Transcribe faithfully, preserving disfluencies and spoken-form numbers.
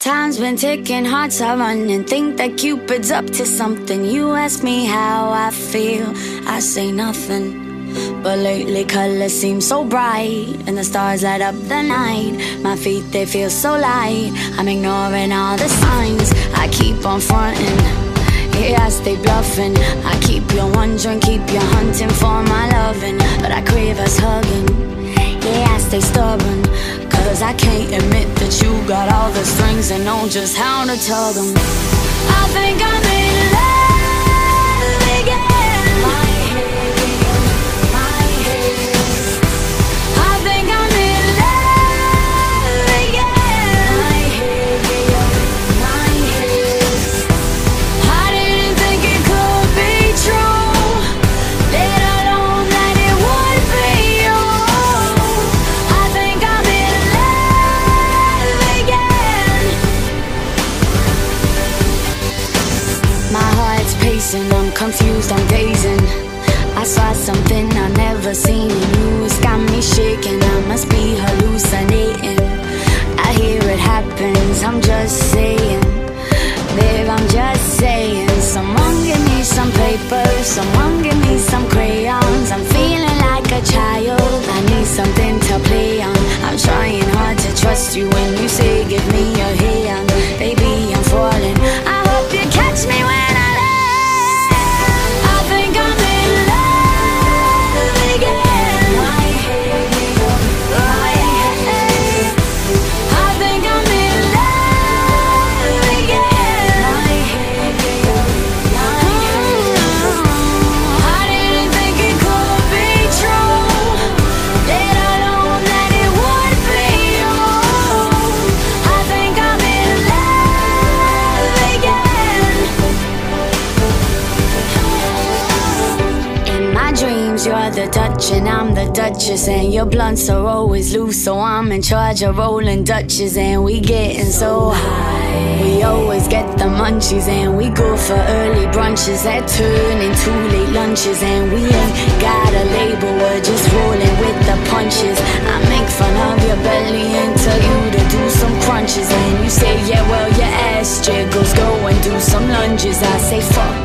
Time's been ticking, hearts are running. Think that Cupid's up to something. You ask me how I feel, I say nothing. But lately colors seem so bright, and the stars light up the night. My feet, they feel so light. I'm ignoring all the signs. I keep on fronting, yeah, I stay bluffing. I keep you wondering, keep you hunting for my loving. But I crave us hugging, yeah, I stay stubborn. Cause I can't admit that you got all the strings and know just how to tug them. I think I'm in love again. My head, my head. I think I'm in love again. My head, my head. I didn't think it could be true, let alone that it would be you. I think I'm in love again. My heart's pacing, I'm confused, I'm gazing. I saw something I've never seen in you. It's got me shaking, I must be hallucinating. I hear it happens, I'm just saying, babe, I'm just saying. Someone give me some paper, someone give me some crayons. I'm feeling like a child, I need something to play on. I'm trying hard to trust you when you say give me your hand. Baby, I'm falling, I hope you catch me when I land. I think I'm in love again. My head, my head. I think I'm in love again. My head, my head. I didn't think it could be true, let alone that it would be you. I think I'm in love again. In my dreams, you're the Dutch and I'm the Duchess, and your blunts are always loose, so I'm in charge of rolling Dutches. And we getting so high, we always get the munchies, and we go for early brunches that turn into late lunches. And we ain't got a label, we're just rolling with the punches. I make fun of your belly and tell you to do some crunches, and you say, yeah, well, your ass jiggles, go and do some lunges. I say, fuck